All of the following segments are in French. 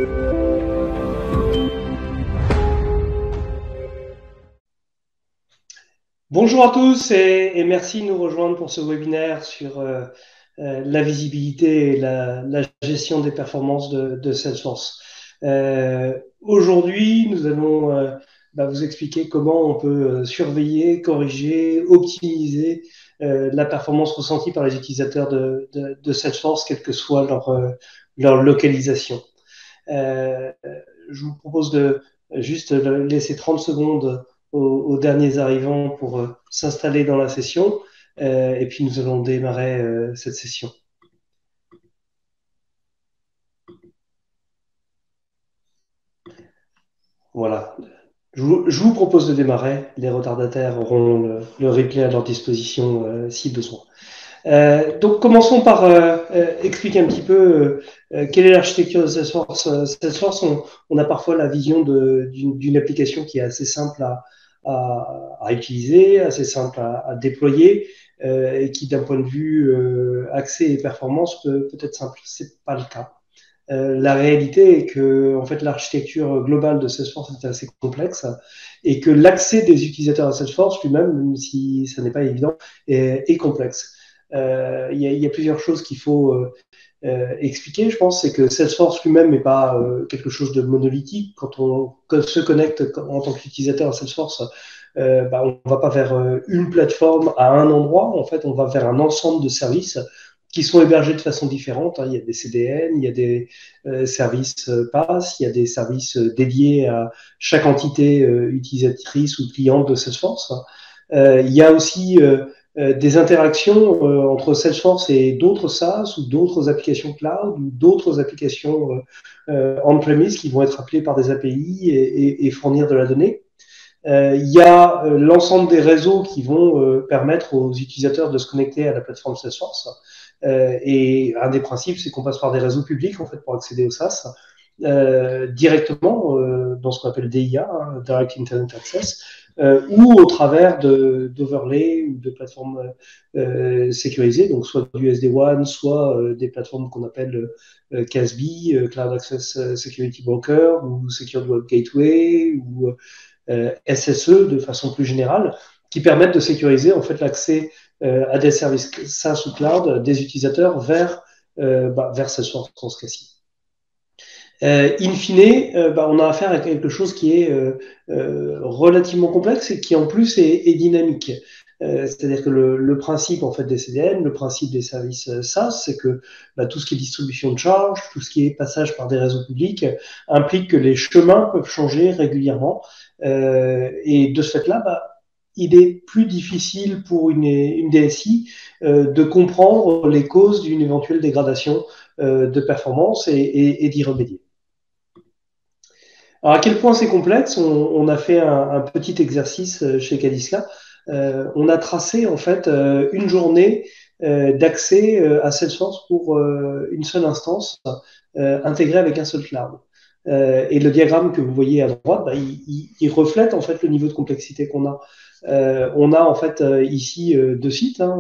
Bonjour à tous et merci de nous rejoindre pour ce webinaire sur la visibilité et la gestion des performances de Salesforce. Aujourd'hui, nous allons vous expliquer comment on peut surveiller, corriger, optimiser la performance ressentie par les utilisateurs de Salesforce, quelle que soit leur localisation. Je vous propose de juste laisser 30 secondes aux derniers arrivants pour s'installer dans la session et puis nous allons démarrer cette session. Voilà. Je vous propose de démarrer. Les retardataires auront le replay à leur disposition si besoin. Donc commençons par expliquer un petit peu quelle est l'architecture de Salesforce. Salesforce, on a parfois la vision d'une application qui est assez simple à utiliser, assez simple à déployer et qui d'un point de vue accès et performance peut être simple. C'est pas le cas. La réalité est que en fait, l'architecture globale de Salesforce est assez complexe et que l'accès des utilisateurs à Salesforce lui-même, même si ça n'est pas évident, est complexe. Il y a plusieurs choses qu'il faut expliquer, je pense, c'est que Salesforce lui-même n'est pas quelque chose de monolithique. Quand on se connecte en tant qu'utilisateur à Salesforce, on ne va pas vers une plateforme à un endroit. En fait, on va vers un ensemble de services qui sont hébergés de façon différente. Il y a des CDN, il y a des services PaaS, il y a des services dédiés à chaque entité utilisatrice ou cliente de Salesforce. Il y a aussi des interactions entre Salesforce et d'autres SaaS ou d'autres applications cloud ou d'autres applications on-premise qui vont être appelées par des API et fournir de la donnée. Il y a l'ensemble des réseaux qui vont permettre aux utilisateurs de se connecter à la plateforme Salesforce. Et un des principes, c'est qu'on passe par des réseaux publics en fait pour accéder au SaaS directement dans ce qu'on appelle DIA, hein, Direct Internet Access, ou au travers d'overlay ou de plateformes sécurisées, donc soit du SD-WAN, soit des plateformes qu'on appelle CASB, Cloud Access Security Broker, ou Secure Web Gateway, ou SSE de façon plus générale, qui permettent de sécuriser en fait l'accès à des services SaaS ou cloud des utilisateurs vers Salesforce dans ce cas-ci. In fine, on a affaire à quelque chose qui est relativement complexe et qui en plus est dynamique. C'est-à-dire que le principe en fait des CDN, le principe des services SaaS, c'est que tout ce qui est distribution de charges, tout ce qui est passage par des réseaux publics, implique que les chemins peuvent changer régulièrement. Et de ce fait-là, il est plus difficile pour une DSI de comprendre les causes d'une éventuelle dégradation de performance et d'y remédier. Alors, à quel point c'est complexe, on a fait un petit exercice chez Cadiska. On a tracé en fait une journée d'accès à Salesforce pour une seule instance intégrée avec un seul cloud. Et le diagramme que vous voyez à droite, il reflète en fait le niveau de complexité qu'on a. On a en fait ici deux sites. Hein,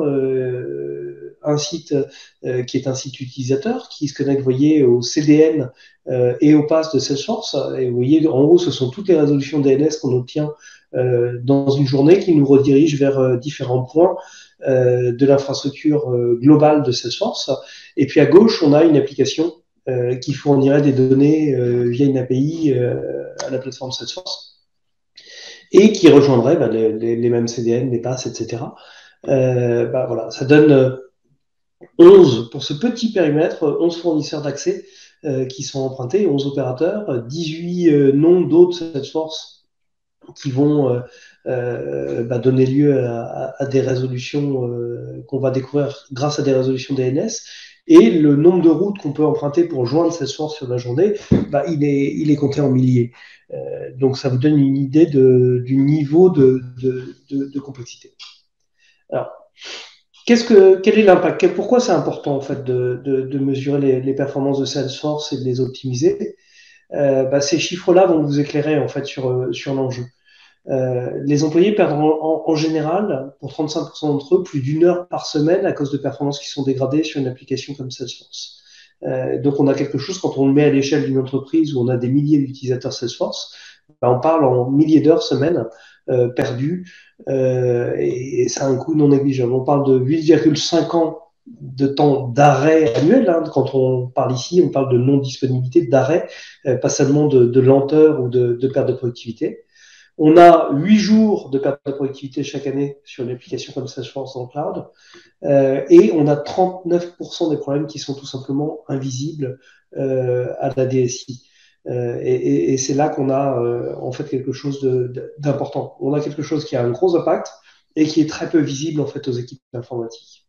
un site qui est un site utilisateur qui se connecte, vous voyez, au CDN et au PaaS de Salesforce. Et vous voyez, en haut, ce sont toutes les résolutions DNS qu'on obtient dans une journée qui nous redirige vers différents points de l'infrastructure globale de Salesforce. Et puis à gauche, on a une application qui fournirait des données via une API à la plateforme Salesforce et qui rejoindrait les mêmes CDN, les PaaS, etc. Voilà, ça donne 11, pour ce petit périmètre, 11 fournisseurs d'accès qui sont empruntés, 11 opérateurs, 18 noms d'autres Salesforce qui vont donner lieu à des résolutions qu'on va découvrir grâce à des résolutions DNS. Et le nombre de routes qu'on peut emprunter pour joindre Salesforce sur la journée, il est compté en milliers. Donc ça vous donne une idée du niveau de complexité. Alors, quel est l'impact? Pourquoi c'est important en fait de mesurer les performances de Salesforce et de les optimiser? Ces chiffres-là vont vous éclairer en fait sur l'enjeu. Les employés perdent en général, pour 35% d'entre eux, plus d'une heure par semaine à cause de performances qui sont dégradées sur une application comme Salesforce. Donc, on a quelque chose, quand on le met à l'échelle d'une entreprise où on a des milliers d'utilisateurs Salesforce, ben, on parle en milliers d'heures semaine perdues, et ça a un coût non négligeable. On parle de 8,5 ans de temps d'arrêt annuel. Hein. Quand on parle ici, on parle de non-disponibilité, d'arrêt, pas seulement de lenteur ou de perte de productivité. On a 8 jours de perte de productivité chaque année sur une application comme Salesforce dans le cloud. Et on a 39% des problèmes qui sont tout simplement invisibles à la DSI. Et c'est là qu'on a en fait quelque chose d'important. On a quelque chose qui a un gros impact et qui est très peu visible en fait aux équipes informatiques.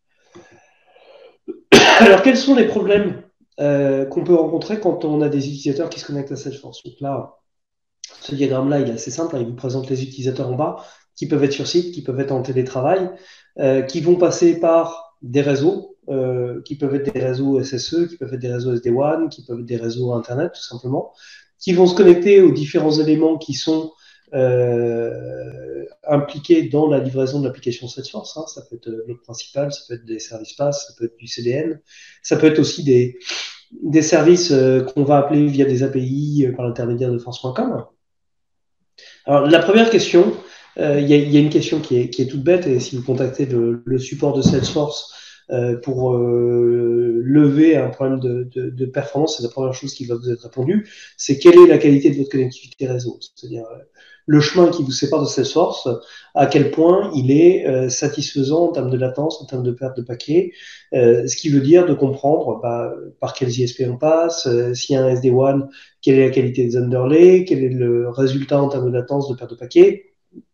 Alors, quels sont les problèmes qu'on peut rencontrer quand on a des utilisateurs qui se connectent à Salesforce? Donc là, ce diagramme-là, il est assez simple. Hein, il vous présente les utilisateurs en bas, qui peuvent être sur site, qui peuvent être en télétravail, qui vont passer par des réseaux, qui peuvent être des réseaux SSE, qui peuvent être des réseaux SD-WAN, qui peuvent être des réseaux Internet, tout simplement, qui vont se connecter aux différents éléments qui sont impliqués dans la livraison de l'application Salesforce. Hein. Ça peut être le principal, ça peut être des services PaaS, ça peut être du CDN, ça peut être aussi des services qu'on va appeler via des API par l'intermédiaire de France.com. Alors, la première question, il y a une question qui est toute bête, et si vous contactez le support de Salesforce pour lever un problème de performance, c'est la première chose qui va vous être répondue, c'est quelle est la qualité de votre connectivité réseau, c'est-à-dire le chemin qui vous sépare de Salesforce, à quel point il est satisfaisant en termes de latence, en termes de perte de paquets, ce qui veut dire de comprendre par quels ISP on passe, s'il y a un SD-WAN, quelle est la qualité des underlays, quel est le résultat en termes de latence, de perte de paquets,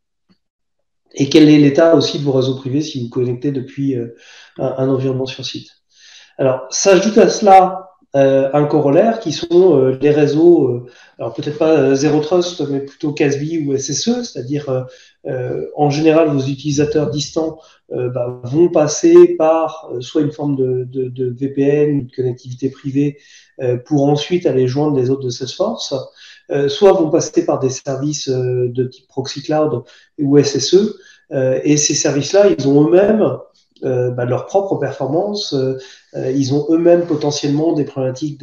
et quel est l'état aussi de vos réseaux privés si vous connectez depuis un environnement sur site. Alors, s'ajoute à cela un corollaire qui sont les réseaux, alors peut-être pas Zero Trust, mais plutôt CASB ou SSE, c'est-à-dire en général vos utilisateurs distants vont passer par soit une forme de VPN, une connectivité privée, pour ensuite aller joindre les autres de Salesforce, soit vont passer par des services de type Proxy Cloud ou SSE, et ces services-là, ils ont eux-mêmes leur propre performance, ils ont eux-mêmes potentiellement des problématiques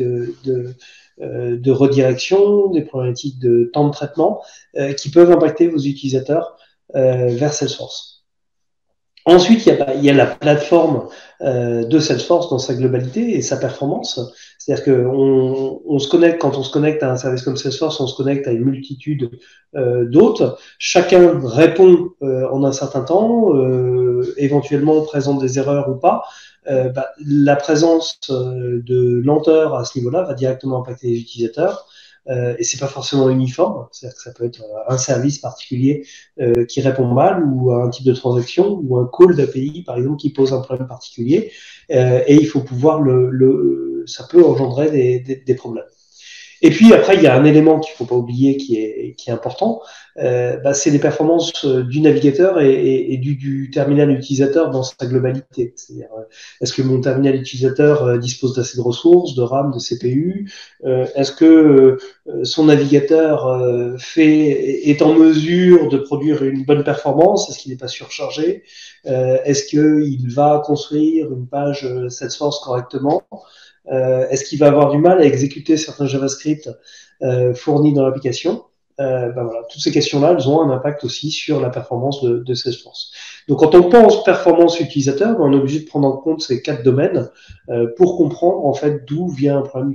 de redirection, des problématiques de temps de traitement qui peuvent impacter vos utilisateurs vers Salesforce. Ensuite, il y a la plateforme de Salesforce dans sa globalité et sa performance. C'est-à-dire qu'on se connecte, quand on se connecte à un service comme Salesforce, on se connecte à une multitude d'autres. Chacun répond en un certain temps, éventuellement présente des erreurs ou pas. La présence de lenteur à ce niveau-là va directement impacter les utilisateurs. Et c'est pas forcément uniforme, c'est-à-dire que ça peut être un service particulier qui répond mal, ou un type de transaction, ou un call d'API par exemple qui pose un problème particulier, et il faut pouvoir ça peut engendrer des problèmes. Et puis après, il y a un élément qu'il ne faut pas oublier qui est important, c'est les performances du navigateur et du terminal utilisateur dans sa globalité. C'est-à-dire, est-ce que mon terminal utilisateur dispose d'assez de ressources, de RAM, de CPU? Est-ce que son navigateur est en mesure de produire une bonne performance? Est-ce qu'il n'est pas surchargé? Est-ce qu'il va construire une page Salesforce correctement? Est-ce qu'il va avoir du mal à exécuter certains JavaScript fournis dans l'application? Voilà, toutes ces questions-là, elles ont un impact aussi sur la performance de Salesforce. Donc, quand on pense performance utilisateur, on est obligé de prendre en compte ces 4 domaines pour comprendre en fait d'où vient un problème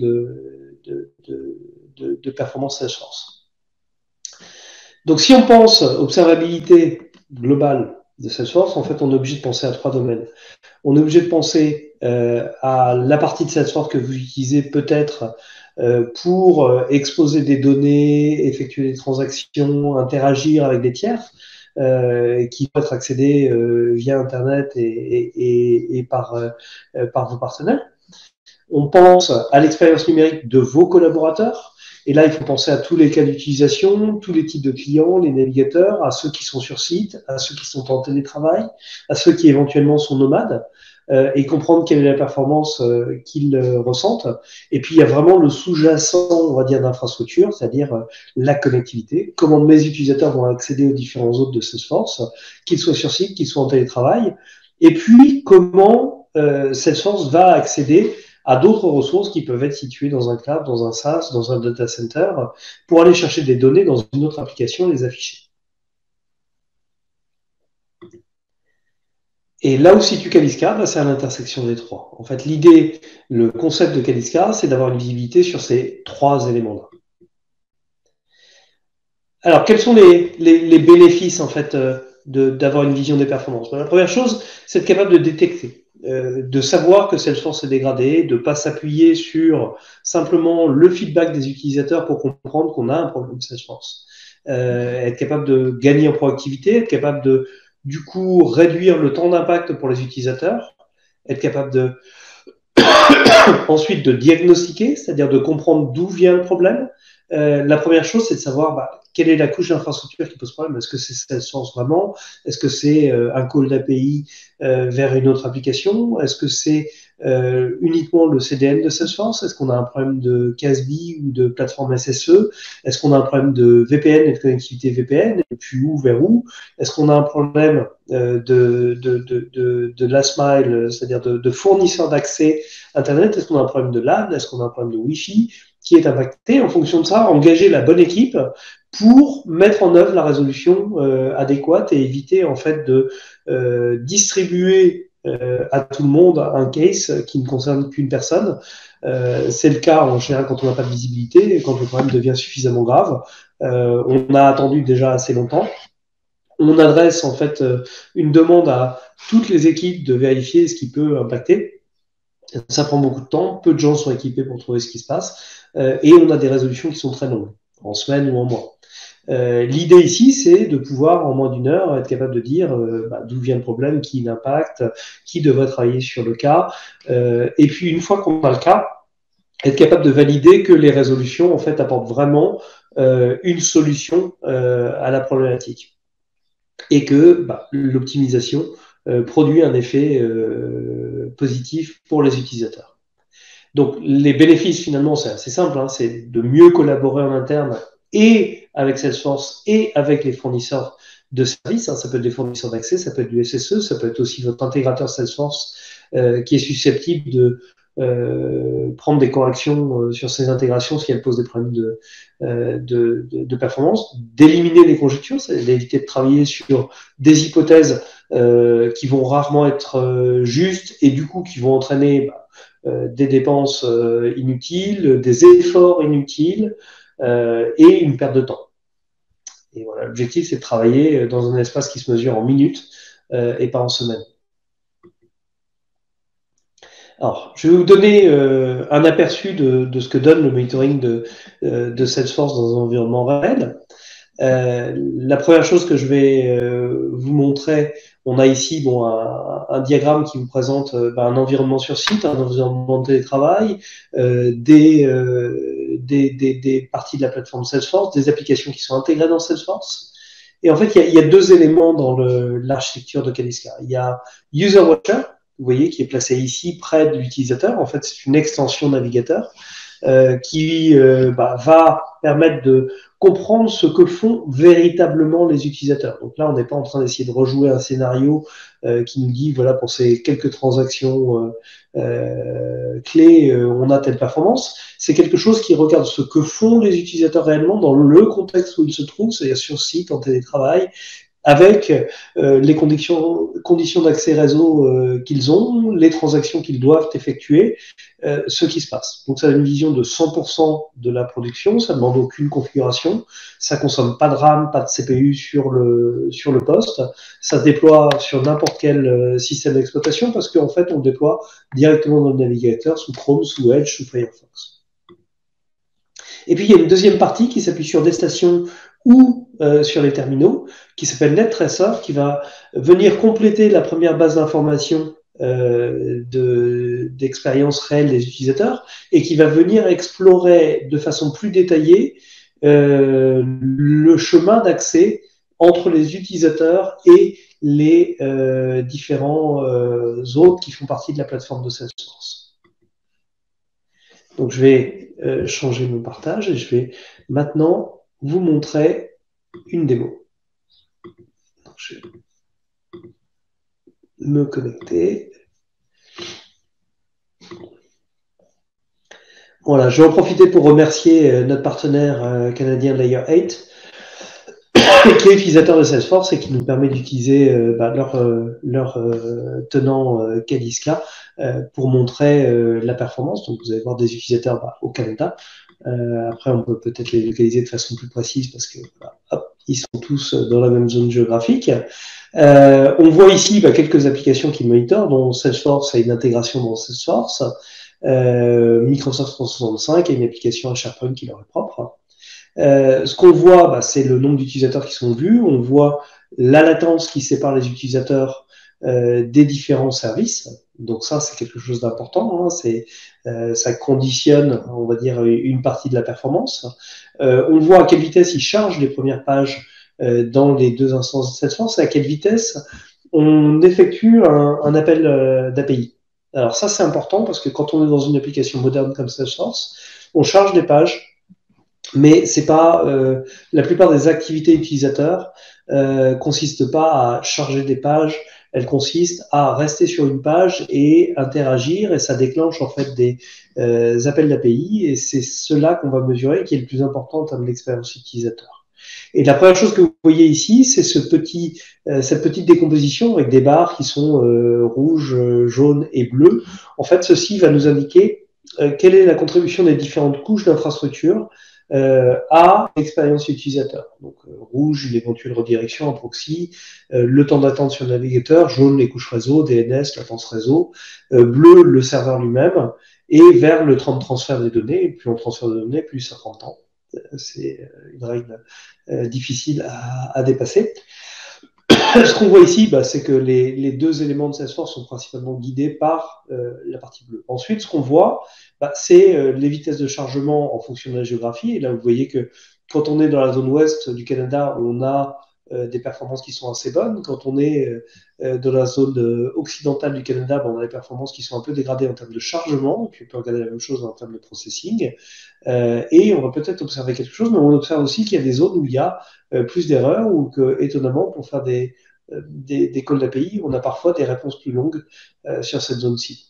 de performance Salesforce. Donc, si on pense observabilité globale de Salesforce, en fait, on est obligé de penser à 3 domaines. On est obligé de penser à la partie de Salesforce que vous utilisez peut-être pour exposer des données, effectuer des transactions, interagir avec des tiers qui peuvent être accédés via Internet et par vos partenaires. On pense à l'expérience numérique de vos collaborateurs. Et là, il faut penser à tous les cas d'utilisation, tous les types de clients, les navigateurs, à ceux qui sont sur site, à ceux qui sont en télétravail, à ceux qui éventuellement sont nomades, et comprendre quelle est la performance qu'ils ressentent. Et puis, il y a vraiment le sous-jacent, on va dire, d'infrastructure, c'est-à-dire la connectivité, comment mes utilisateurs vont accéder aux différents autres de Salesforce, qu'ils soient sur site, qu'ils soient en télétravail, et puis comment Salesforce va accéder à d'autres ressources qui peuvent être situées dans un cloud, dans un SaaS, dans un data center, pour aller chercher des données dans une autre application et les afficher. Et là où se situe Kaliska, bah, c'est à l'intersection des trois. En fait, l'idée, le concept de Kaliska, c'est d'avoir une visibilité sur ces trois éléments-là. Alors, quels sont les bénéfices en fait d'avoir une vision des performances? La première chose, c'est être capable de détecter, de savoir que Salesforce est dégradé, de ne pas s'appuyer sur simplement le feedback des utilisateurs pour comprendre qu'on a un problème Salesforce. Être capable de gagner en proactivité, être capable de, du coup, réduire le temps d'impact pour les utilisateurs, être capable de ensuite de diagnostiquer, c'est-à-dire de comprendre d'où vient le problème. La première chose, c'est de savoir quelle est la couche d'infrastructure qui pose problème. Est-ce que c'est Salesforce vraiment? Est-ce que c'est un call d'API vers une autre application? Est-ce que c'est uniquement le CDN de Salesforce? Est-ce qu'on a un problème de CASB ou de plateforme SSE? Est-ce qu'on a un problème de VPN et de connectivité VPN? Et puis où, vers où? Est-ce qu'on a un problème de last mile, c'est-à-dire de fournisseur d'accès Internet? Est-ce qu'on a un problème de LAN? Est-ce qu'on a un problème de Wi-Fi qui est impacté? En fonction de ça, engager la bonne équipe pour mettre en œuvre la résolution adéquate et éviter en fait de distribuer à tout le monde un case qui ne concerne qu'une personne. C'est le cas en général quand on n'a pas de visibilité et quand le problème devient suffisamment grave. On a attendu déjà assez longtemps. On adresse en fait une demande à toutes les équipes de vérifier ce qui peut impacter. Ça prend beaucoup de temps, peu de gens sont équipés pour trouver ce qui se passe, et on a des résolutions qui sont très longues, en semaine ou en mois. L'idée ici, c'est de pouvoir, en moins d'une heure, être capable de dire d'où vient le problème, qui l'impacte, qui devrait travailler sur le cas. Et puis, une fois qu'on a le cas, être capable de valider que les résolutions, en fait, apportent vraiment une solution à la problématique. Et que l'optimisation produit un effet positif pour les utilisateurs. Donc, les bénéfices, finalement, c'est assez simple, hein, c'est de mieux collaborer en interne et avec Salesforce et avec les fournisseurs de services. Hein, ça peut être des fournisseurs d'accès, ça peut être du SSE, ça peut être aussi votre intégrateur Salesforce qui est susceptible de prendre des corrections sur ces intégrations si elles posent des problèmes de performance, d'éliminer les conjectures, c'est d'éviter de travailler sur des hypothèses qui vont rarement être justes et du coup qui vont entraîner des dépenses inutiles, des efforts inutiles et une perte de temps. Et voilà, l'objectif, c'est de travailler dans un espace qui se mesure en minutes et pas en semaines. Alors, je vais vous donner un aperçu de ce que donne le monitoring de Salesforce dans un environnement réel. La première chose que je vais vous montrer, on a ici un diagramme qui vous présente un environnement sur site, un environnement de télétravail, des parties de la plateforme Salesforce, des applications qui sont intégrées dans Salesforce. Et en fait, il y a deux éléments dans l'architecture de Kaliska. Il y a User Watcher, vous voyez, qui est placé ici près de l'utilisateur. En fait, c'est une extension navigateur qui va permettre de comprendre ce que font véritablement les utilisateurs. Donc là, on n'est pas en train d'essayer de rejouer un scénario qui nous dit, voilà, pour ces quelques transactions clés, on a telle performance. C'est quelque chose qui regarde ce que font les utilisateurs réellement dans le contexte où ils se trouvent, c'est-à-dire sur site, en télétravail, avec les conditions d'accès réseau qu'ils ont, les transactions qu'ils doivent effectuer, ce qui se passe. Donc ça a une vision de 100% de la production, ça ne demande aucune configuration, ça consomme pas de RAM, pas de CPU sur le poste, ça se déploie sur n'importe quel système d'exploitation parce qu'en fait on le déploie directement dans le navigateur sous Chrome, sous Edge, sous Firefox. Et puis il y a une deuxième partie qui s'appuie sur des stations ou sur les terminaux, qui s'appelle NetTracer, qui va venir compléter la première base d'informations d'expérience réelle des utilisateurs et qui va venir explorer de façon plus détaillée le chemin d'accès entre les utilisateurs et les différents autres qui font partie de la plateforme de Salesforce. Donc je vais changer mon partage et je vais maintenant vous montrer une démo. Donc, je vais me connecter. Voilà, je vais en profiter pour remercier notre partenaire canadien Layer8, qui est utilisateur de Salesforce et qui nous permet d'utiliser leur tenant Kadiska pour montrer la performance. Donc, vous allez voir des utilisateurs au Canada. Après, on peut peut-être les localiser de façon plus précise parce que hop, ils sont tous dans la même zone géographique. On voit ici quelques applications qui monitorent, dont Salesforce a une intégration dans Salesforce. Microsoft 365 a une application à SharePoint qui leur est propre. Ce qu'on voit, c'est le nombre d'utilisateurs qui sont vus. On voit la latence qui sépare les utilisateurs des différents services. Donc ça, c'est quelque chose d'important. Ça conditionne, on va dire, une partie de la performance. On voit à quelle vitesse ils chargent les premières pages dans les deux instances de Salesforce et à quelle vitesse on effectue un appel d'API. Alors ça, c'est important parce que quand on est dans une application moderne comme Salesforce, on charge des pages, mais c'est pas la plupart des activités utilisateurs consistent pas à charger des pages, elles consistent à rester sur une page et interagir, et ça déclenche en fait des appels d'API, et c'est cela qu'on va mesurer qui est le plus important en termes d'expérience utilisateur. Et la première chose que vous voyez ici, c'est cette petite décomposition avec des barres qui sont rouges, jaunes et bleues. En fait, ceci va nous indiquer quelle est la contribution des différentes couches d'infrastructure à l'expérience utilisateur. Donc rouge, l'éventuelle redirection en proxy, le temps d'attente sur le navigateur, jaune, les couches réseau, DNS, latence réseau, bleu, le serveur lui-même, et vert, le temps de transfert des données. Et plus on transfère de données, plus ça prend de temps. C'est une règle difficile à dépasser. Ce qu'on voit ici, c'est que les deux éléments de Salesforce sont principalement guidés par la partie bleue. Ensuite, ce qu'on voit, c'est les vitesses de chargement en fonction de la géographie. Et là, vous voyez que quand on est dans la zone ouest du Canada, on a des performances qui sont assez bonnes. Quand on est dans la zone occidentale du Canada, on a des performances qui sont un peu dégradées en termes de chargement. Et puis, on peut regarder la même chose en termes de processing. Et on va peut-être observer quelque chose, mais on observe aussi qu'il y a des zones où il y a plus d'erreurs ou que, étonnamment, pour faire des calls d'API, on a parfois des réponses plus longues sur cette zone-ci.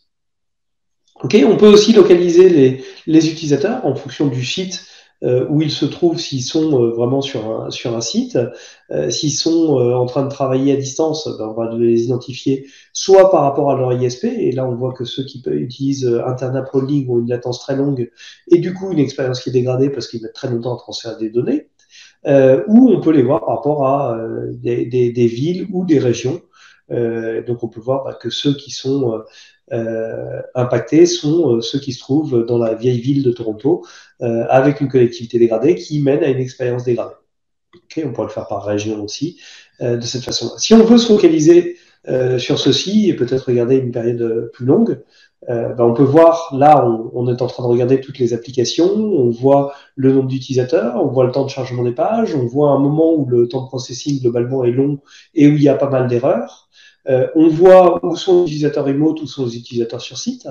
Okay, on peut aussi localiser les utilisateurs en fonction du site où ils se trouvent, s'ils sont vraiment sur un site. S'ils sont en train de travailler à distance, on va les identifier soit par rapport à leur ISP, et là on voit que ceux qui utilisent Internet Prolink ont une latence très longue, et du coup une expérience qui est dégradée parce qu'ils mettent très longtemps à transférer des données. Ou on peut les voir par rapport à des villes ou des régions. Donc on peut voir que ceux qui sont impactés sont ceux qui se trouvent dans la vieille ville de Toronto avec une connectivité dégradée qui mène à une expérience dégradée. Okay, on pourrait le faire par région aussi de cette façon-là. Si on veut se focaliser sur ceci et peut-être regarder une période plus longue, on peut voir, là, on est en train de regarder toutes les applications, on voit le nombre d'utilisateurs, on voit le temps de chargement des pages, on voit un moment où le temps de processing globalement est long et où il y a pas mal d'erreurs. On voit où sont les utilisateurs remote, où sont les utilisateurs sur site.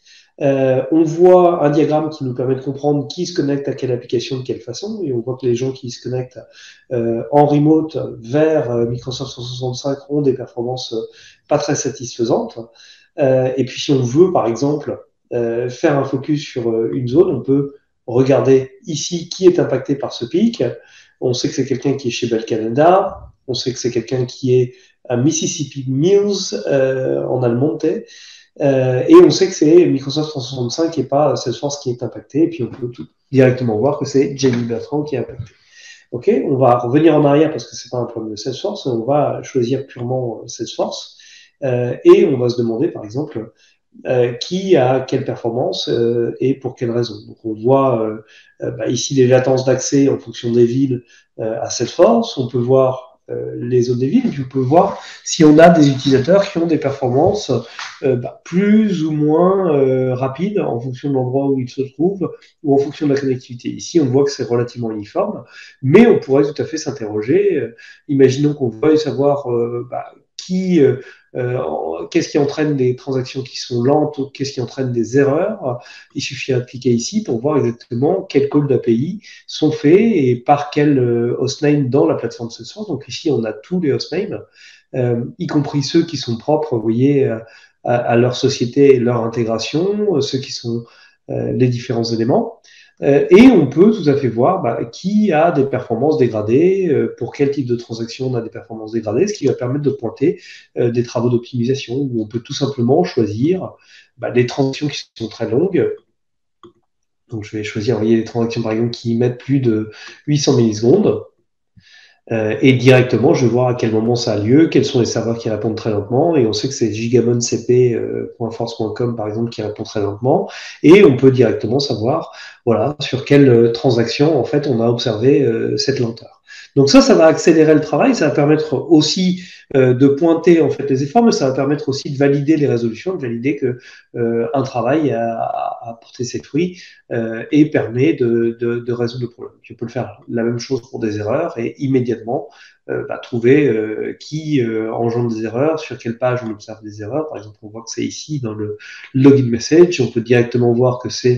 On voit un diagramme qui nous permet de comprendre qui se connecte à quelle application de quelle façon, et on voit que les gens qui se connectent en remote vers Microsoft 365 ont des performances pas très satisfaisantes. Et puis si on veut, par exemple, faire un focus sur une zone, on peut regarder ici qui est impacté par ce pic. On sait que c'est quelqu'un qui est chez Bell Canada, on sait que c'est quelqu'un qui est à Mississippi Mills en Almonte, et on sait que c'est Microsoft 365 et pas Salesforce qui est impacté, et puis on peut directement voir que c'est Jenny Bertrand qui est impacté. Ok, on va revenir en arrière parce que c'est pas un problème de Salesforce, on va choisir purement Salesforce, et on va se demander par exemple qui a quelle performance et pour quelle raison. Donc on voit ici les latences d'accès en fonction des villes à Salesforce, on peut voir les zones des villes, et puis on peut voir si on a des utilisateurs qui ont des performances plus ou moins rapides en fonction de l'endroit où ils se trouvent ou en fonction de la connectivité. Ici, on voit que c'est relativement uniforme, mais on pourrait tout à fait s'interroger. Imaginons qu'on veuille savoir qu'est-ce qui entraîne des transactions qui sont lentes, qu'est-ce qui entraîne des erreurs. Il suffit d'appliquer ici pour voir exactement quels calls d'API sont faits et par quel hostname dans la plateforme Salesforce. Donc ici, on a tous les hostnames, y compris ceux qui sont propres, vous voyez, à leur société et leur intégration, ceux qui sont les différents éléments. Et on peut tout à fait voir qui a des performances dégradées, pour quel type de transaction on a des performances dégradées, ce qui va permettre de pointer des travaux d'optimisation où on peut tout simplement choisir les transactions qui sont très longues. Donc je vais choisir, vous voyez, les transactions par exemple qui mettent plus de 800 millisecondes. Et directement, je vais voir à quel moment ça a lieu, quels sont les serveurs qui répondent très lentement, et on sait que c'est gigamoncp.force.com par exemple qui répond très lentement, et on peut directement savoir, voilà, sur quelle transaction en fait on a observé cette lenteur. Donc ça va accélérer le travail, ça va permettre aussi de pointer en fait les efforts, mais ça va permettre aussi de valider les résolutions, de valider que un travail a porté ses fruits et permet de résoudre le problème. Tu peux le faire la même chose pour des erreurs et immédiatement trouver qui engendre des erreurs, sur quelle page on observe des erreurs. Par exemple, on voit que c'est ici dans le login message, on peut directement voir que c'est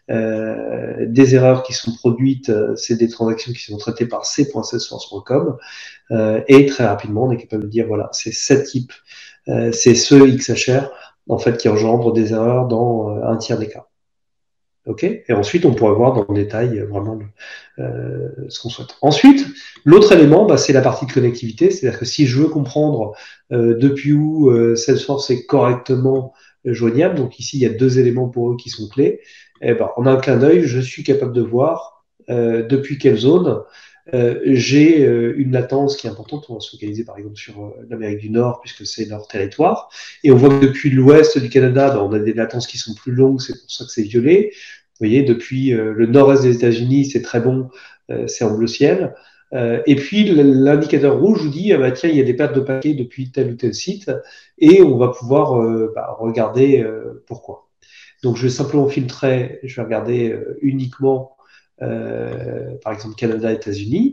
des erreurs qui sont produites, c'est des transactions qui sont traitées par c.salesforce.com et très rapidement on est capable de dire voilà, c'est ce type, c'est ce XHR en fait qui engendre des erreurs dans un tiers des cas. Ok. Et ensuite, on pourrait voir dans le détail vraiment ce qu'on souhaite. Ensuite, l'autre élément, c'est la partie de connectivité. C'est-à-dire que si je veux comprendre depuis où Salesforce est correctement joignable, donc ici, il y a deux éléments pour eux qui sont clés, en un clin d'œil, je suis capable de voir depuis quelle zone j'ai une latence qui est importante. On va se focaliser par exemple sur l'Amérique du Nord puisque c'est leur territoire. Et on voit que depuis l'ouest du Canada, on a des latences qui sont plus longues, c'est pour ça que c'est violet. Vous voyez, depuis le nord-est des États-Unis, c'est très bon, c'est en bleu ciel. Et puis l'indicateur rouge vous dit, tiens, il y a des pertes de paquets depuis tel ou tel site, et on va pouvoir regarder pourquoi. Donc je vais simplement filtrer, je vais regarder uniquement par exemple Canada, États-Unis,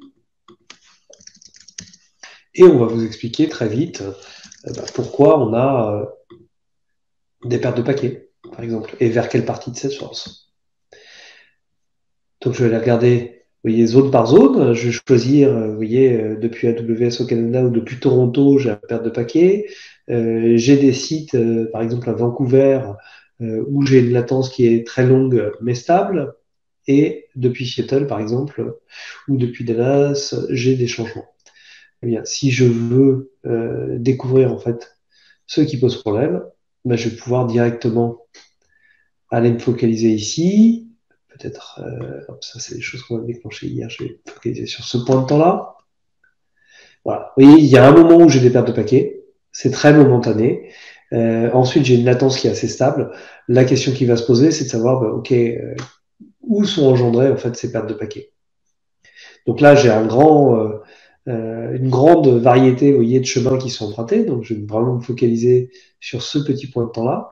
et on va vous expliquer très vite pourquoi on a des pertes de paquets, par exemple, et vers quelle partie de cette source. Donc je vais aller regarder, vous voyez, zone par zone, je vais choisir, vous voyez, depuis AWS au Canada ou depuis Toronto, j'ai la perte de paquets, j'ai des sites, par exemple à Vancouver, où j'ai une latence qui est très longue mais stable, et depuis Seattle, par exemple, ou depuis Dallas, j'ai des changements. Eh bien, si je veux découvrir en fait ce qui pose problème, je vais pouvoir directement aller me focaliser ici. Peut-être, ça c'est des choses qu'on a déclenchées hier, je vais me focaliser sur ce point de temps-là. Voilà. Vous voyez, il y a un moment où j'ai des pertes de paquets, c'est très momentané. Ensuite, j'ai une latence qui est assez stable. La question qui va se poser, c'est de savoir, ok, où sont engendrées en fait ces pertes de paquets. Donc là, j'ai une grande variété, vous voyez, de chemins qui sont empruntés. Donc, je vais vraiment me focaliser sur ce petit point de temps-là.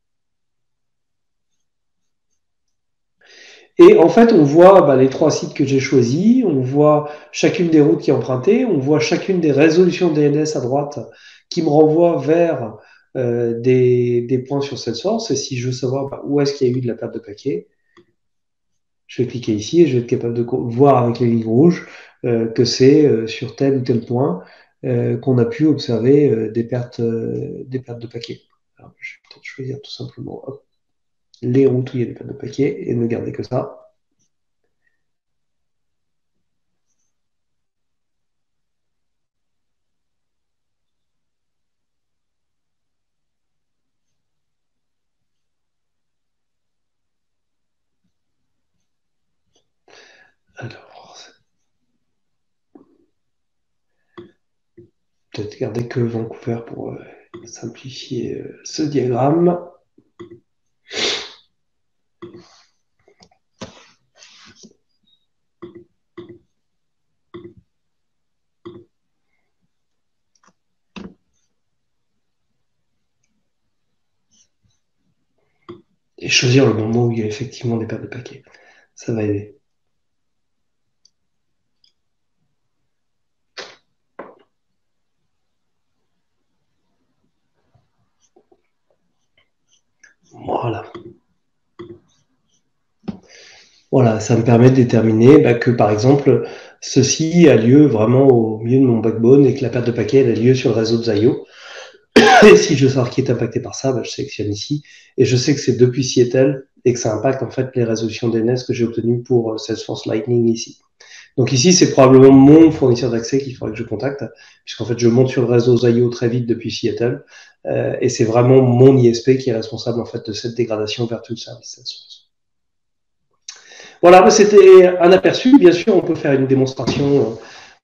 Et en fait, on voit les trois sites que j'ai choisis, on voit chacune des routes qui est empruntée, on voit chacune des résolutions DNS à droite qui me renvoient vers des points sur Salesforce. Et si je veux savoir où est-ce qu'il y a eu de la perte de paquet, je vais cliquer ici et je vais être capable de voir avec les lignes rouges que c'est sur tel ou tel point qu'on a pu observer des pertes de paquets. Alors, je vais peut-être choisir tout simplement les routes où il y a des pertes de paquets et ne garder que ça. Alors, peut-être garder que Vancouver pour simplifier ce diagramme. Et choisir le moment où il y a effectivement des pertes de paquets. Ça va aider. Voilà. Voilà, ça me permet de déterminer que, par exemple, ceci a lieu vraiment au milieu de mon backbone et que la perte de paquet elle a lieu sur le réseau de Zayo. Et si je veux savoir qui est impacté par ça, je sélectionne ici. Et je sais que c'est depuis Seattle et que ça impacte en fait les résolutions DNS que j'ai obtenues pour Salesforce Lightning ici. Donc ici, c'est probablement mon fournisseur d'accès qu'il faudrait que je contacte, puisqu'en fait, je monte sur le réseau Zayo très vite depuis Seattle, et c'est vraiment mon ISP qui est responsable en fait de cette dégradation vers tout le service Salesforce. Voilà, c'était un aperçu. Bien sûr, on peut faire une démonstration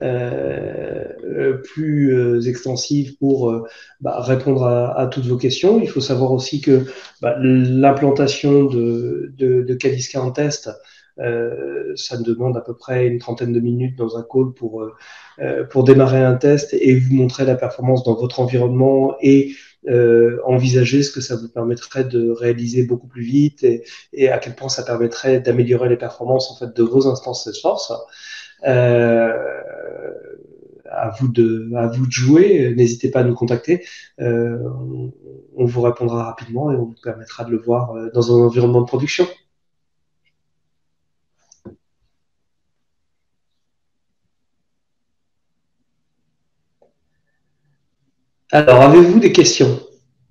plus extensive pour répondre à toutes vos questions. Il faut savoir aussi que l'implantation de Kaliska en test, ça me demande à peu près une trentaine de minutes dans un call pour démarrer un test et vous montrer la performance dans votre environnement et envisager ce que ça vous permettrait de réaliser beaucoup plus vite et à quel point ça permettrait d'améliorer les performances en fait de vos instances Salesforce. À vous de jouer. N'hésitez pas à nous contacter. On vous répondra rapidement et on vous permettra de le voir dans un environnement de production. Alors, avez-vous des questions?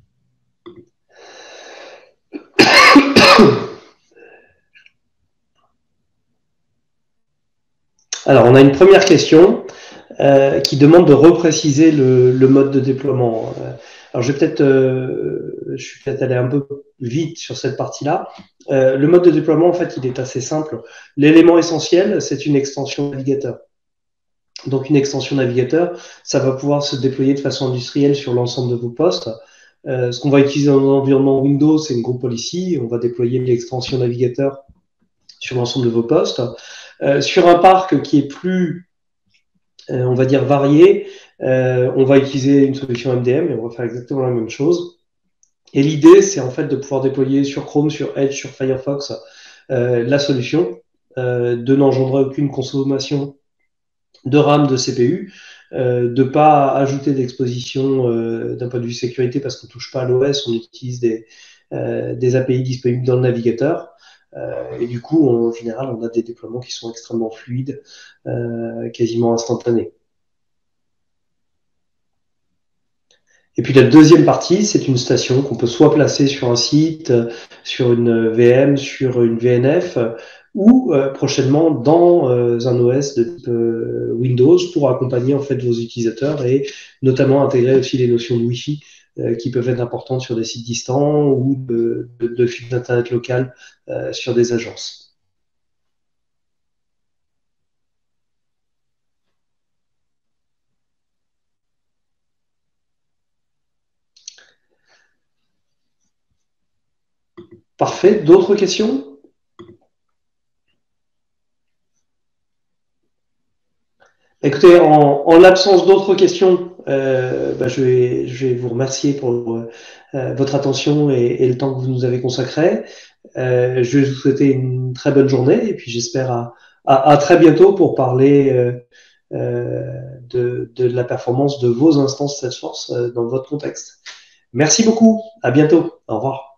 Alors, on a une première question qui demande de repréciser le mode de déploiement. Alors, je suis peut-être allé un peu vite sur cette partie-là. Le mode de déploiement, en fait, il est assez simple. L'élément essentiel, c'est une extension navigateur. Donc, une extension navigateur, ça va pouvoir se déployer de façon industrielle sur l'ensemble de vos postes. Ce qu'on va utiliser dans l'environnement Windows, c'est une group policy. On va déployer l'extension navigateur sur l'ensemble de vos postes. Sur un parc qui est plus, on va dire, varié, on va utiliser une solution MDM et on va faire exactement la même chose. Et l'idée, c'est en fait de pouvoir déployer sur Chrome, sur Edge, sur Firefox la solution, de n'engendrer aucune consommation de RAM, de CPU, de pas ajouter d'exposition d'un point de vue sécurité parce qu'on touche pas à l'OS, on utilise des API disponibles dans le navigateur. Et du coup, en général, on a des déploiements qui sont extrêmement fluides, quasiment instantanés. Et puis la deuxième partie, c'est une station qu'on peut soit placer sur un site, sur une VM, sur une VNF, ou prochainement dans un OS de type Windows pour accompagner en fait vos utilisateurs et notamment intégrer aussi les notions de Wi-Fi qui peuvent être importantes sur des sites distants ou de fil d'internet local sur des agences. Parfait. D'autres questions? Écoutez, en l'absence d'autres questions, je vais vous remercier pour votre attention et le temps que vous nous avez consacré. Je vais vous souhaiter une très bonne journée et puis j'espère à très bientôt pour parler de la performance de vos instances Salesforce dans votre contexte. Merci beaucoup. À bientôt. Au revoir.